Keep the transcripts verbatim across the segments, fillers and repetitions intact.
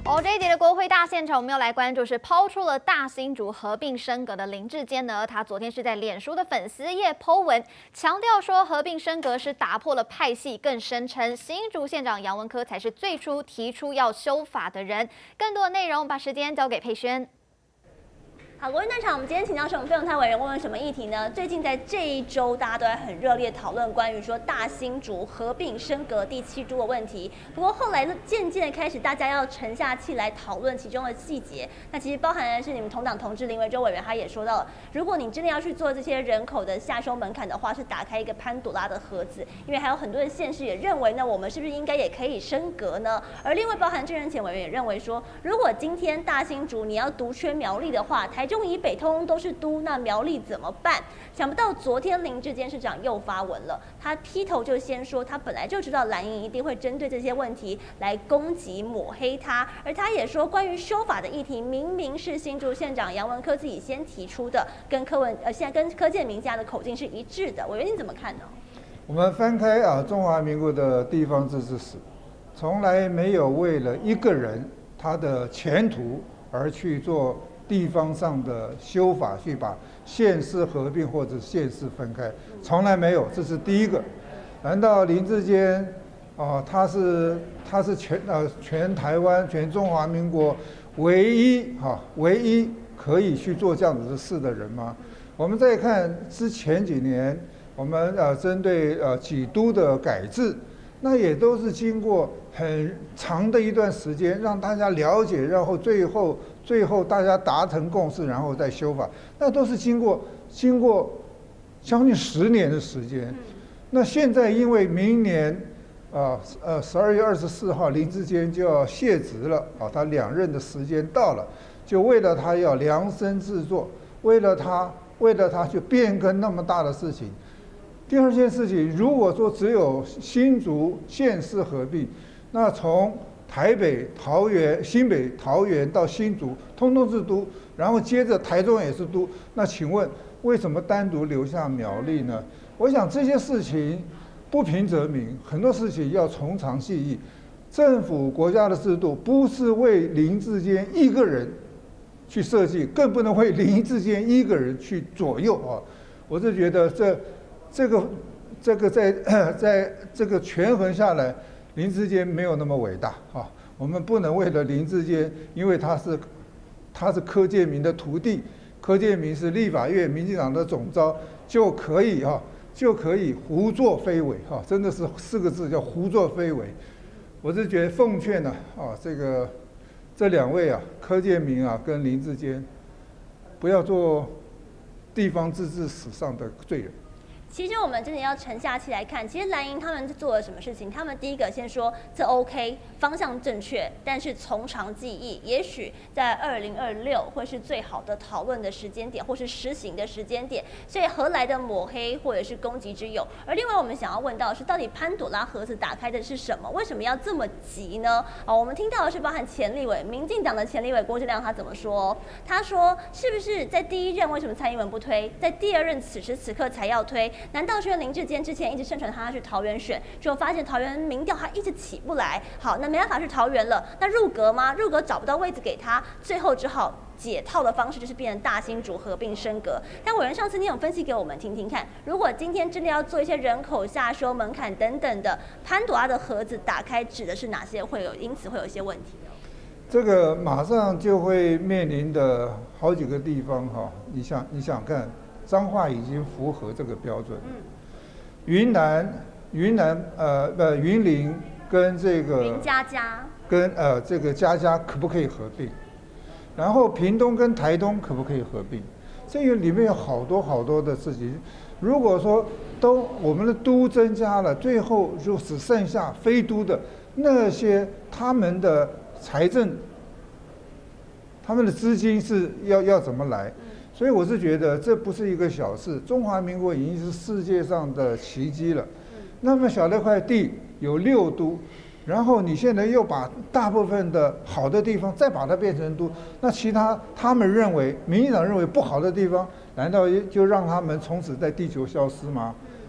哦，这一节的国会大现场，我们要来关注是抛出了大新竹合并升格的林智坚呢，他昨天是在脸书的粉丝页 po 文，强调说合并升格是打破了派系，更声称新竹县长杨文科才是最初提出要修法的人。更多的内容，把时间交给佩轩。 好，国会大场，我们今天请到是我们费永泰委员，问问什么议题呢？最近在这一周，大家都在很热烈讨论关于说大新竹合并升格第七都的问题。不过后来渐渐的开始，大家要沉下气来讨论其中的细节。那其实包含的是你们同党同志林维洲委员，他也说到了，如果你真的要去做这些人口的下修门槛的话，是打开一个潘朵拉的盒子。因为还有很多的县市也认为，那我们是不是应该也可以升格呢？而另外包含郑仁潜委员也认为说，如果今天大新竹你要独缺苗栗的话，台中以北通通都是都，那苗栗怎么办？想不到昨天林智坚市长又发文了，他劈头就先说，他本来就知道蓝营一定会针对这些问题来攻击抹黑他，而他也说，关于修法的议题，明明是新竹县长杨文科自己先提出的，跟柯文呃现在跟柯建铭家的口径是一致的。委员你怎么看呢？ 我们翻开啊中华民国的地方自治史，从来没有为了一个人他的前途而去做。 地方上的修法去把县市合并或者县市分开，从来没有，这是第一个。难道林智坚啊，他是他是全呃全台湾全中华民国唯一哈、啊、唯一可以去做这样子的事的人吗？我们再看之前几年，我们呃针对呃几都的改制，那也都是经过很长的一段时间，让大家了解，然后最后。 最后大家达成共识，然后再修法，那都是经过经过将近十年的时间。那现在因为明年，啊呃十二月二十四号林智坚就要卸职了啊，他两任的时间到了，就为了他要量身制作，为了他为了他去变更那么大的事情。第二件事情，如果说只有新竹县市合并，那从 台北、桃园、新北、桃园到新竹，通通是都，然后接着台中也是都。那请问，为什么单独留下苗栗呢？我想这些事情不平则鸣，很多事情要从长计议。政府国家的制度不是为林智坚一个人去设计，更不能为林智坚一个人去左右啊！我是觉得这这个这个在在这个权衡下来。 林智坚没有那么伟大啊！我们不能为了林智坚，因为他是他是柯建铭的徒弟，柯建铭是立法院民进党的总召，就可以啊就可以胡作非为哈！真的是四个字叫胡作非为。我是觉得奉劝呢啊这个这两位啊柯建铭啊跟林智坚，不要做地方自治史上的罪人。 其实我们真的要沉下气来看，其实蓝营他们做了什么事情？他们第一个先说这 OK， 方向正确，但是从长计议，也许在二零二六会是最好的讨论的时间点，或是实行的时间点。所以何来的抹黑或者是攻击之有？而另外我们想要问到的是，到底潘朵拉盒子打开的是什么？为什么要这么急呢？哦，我们听到的是包含前立委、民进党的前立委郭志亮他怎么说？他说是不是在第一任为什么蔡英文不推，在第二任此时此刻才要推？ 难道是因为林智坚之前一直宣传他要去桃园选，就发现桃园民调他一直起不来，好，那没办法去桃园了，那入阁吗？入阁找不到位置给他，最后只好解套的方式就是变成大新竹合并升格。但委员上次你有分析给我们听听看，如果今天真的要做一些人口下修门槛等等的，潘朵拉的盒子打开指的是哪些会有，因此会有一些问题？ 这个马上就会面临的好几个地方哈，你想你想看。 彰化已经符合这个标准。嗯，云南、云南呃呃云林跟这个云嘉嘉跟呃这个嘉嘉可不可以合并？然后屏东跟台东可不可以合并？这个里面有好多好多的事情。如果说都我们的都增加了，最后就只剩下非都的那些，他们的财政、他们的资金是要要怎么来？ 所以我是觉得这不是一个小事，中华民国已经是世界上的奇迹了。那么小的块地有六都，然后你现在又把大部分的好的地方再把它变成都，那其他他们认为，民进党认为不好的地方，难道就让他们从此在地球消失吗？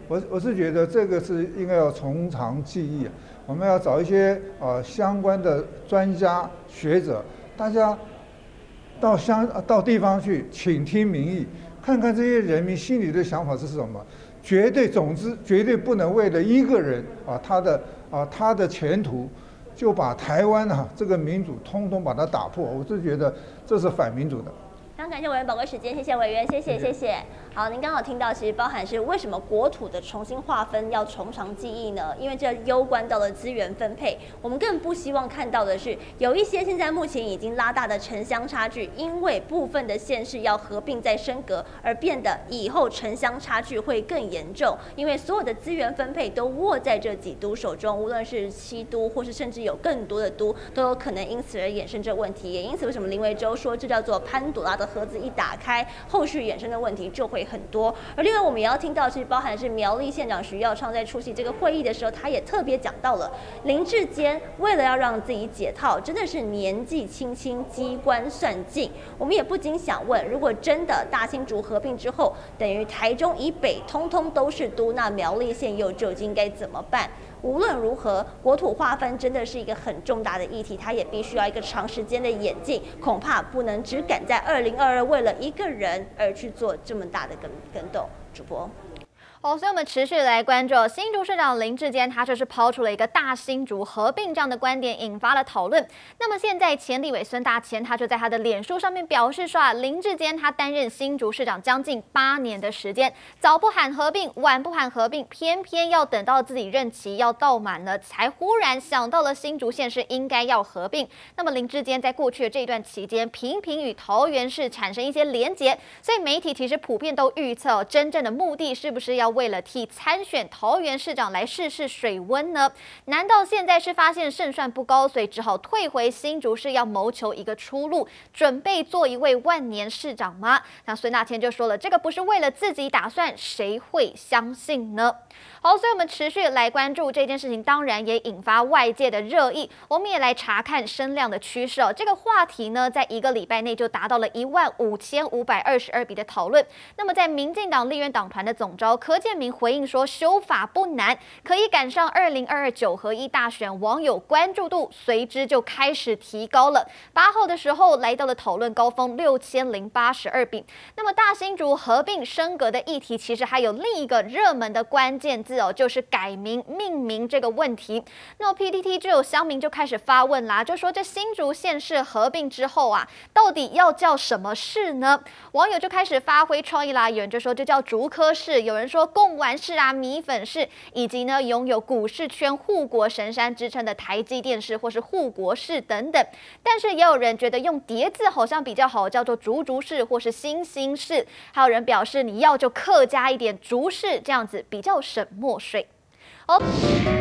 我我是觉得这个是应该要从长计议，我们要找一些呃相关的专家学者，大家到乡到地方去倾听民意，看看这些人民心里的想法是什么。绝对，总之绝对不能为了一个人啊他的啊他的前途，就把台湾啊这个民主通通把它打破。我是觉得这是反民主的。 非常感谢委员宝贵时间，谢谢委员，谢谢谢谢。好，您刚好听到，其实包含是为什么国土的重新划分要从长计议呢？因为这攸关到了资源分配，我们更不希望看到的是有一些现在目前已经拉大的城乡差距，因为部分的县市要合并再升格，而变得以后城乡差距会更严重，因为所有的资源分配都握在这几都手中，无论是七都或是甚至有更多的都，都有可能因此而衍生这问题。也因此，为什么林维洲说这叫做潘朵拉的盒子一打开，后续衍生的问题就会很多。而另外我们也要听到，其实包含是苗栗县长徐耀昌在出席这个会议的时候，他也特别讲到了林智坚为了要让自己解套，真的是年纪轻轻机关算尽。我们也不禁想问，如果真的大新竹合并之后，等于台中以北通通都是都，那苗栗县又究竟该怎么办？无论如何，国土划分真的是一个很重大的议题，它也必须要一个长时间的演进，恐怕不能只赶在二零二二为了一个人而去做这么大的更更动。主播。 哦，所以我们持续来关注新竹市长林智坚，他就是抛出了一个大新竹合并这样的观点，引发了讨论。那么现在前立委孙大千他就在他的脸书上面表示说啊，林智坚他担任新竹市长将近八年的时间，早不喊合并，晚不喊合并，偏偏要等到自己任期要到满了，才忽然想到了新竹县市应该要合并。那么林智坚在过去的这一段期间，频频与桃园市产生一些连结，所以媒体其实普遍都预测、哦，真正的目的是不是要为了替参选桃园市长来试试水温呢？难道现在是发现胜算不高，所以只好退回新竹市，要谋求一个出路，准备做一位万年市长吗？那孙大千就说了，这个不是为了自己打算，谁会相信呢？好，所以我们持续来关注这件事情，当然也引发外界的热议。我们也来查看声量的趋势哦。这个话题呢，在一个礼拜内就达到了一万五千五百二十二笔的讨论。那么在民进党立院党团的总召柯建铭回应说，修法不难，可以赶上二零二二九合一大选，网友关注度随之就开始提高了。八号的时候来到了讨论高峰六千零八十二笔。那么大新竹合并升格的议题，其实还有另一个热门的关键字哦，就是改名命名这个问题。那 P T T 就有乡民就开始发问啦，就说这新竹县市合并之后啊，到底要叫什么市呢？网友就开始发挥创意啦，有人就说就叫竹科市，有人说贡丸市啊、米粉市，以及呢拥有股市圈护国神山之称的台积电市或是护国市等等。但是也有人觉得用叠字好像比较好，叫做竹竹市或是新兴市。还有人表示你要就客家一点竹市，这样子比较省墨水。好。